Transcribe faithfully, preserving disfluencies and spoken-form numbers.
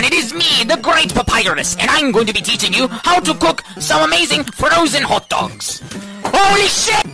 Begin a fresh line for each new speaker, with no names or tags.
everyone, it is me, the Great Papyrus, and I'm going to be teaching you how to cook some amazing frozen hot dogs. Holy shit!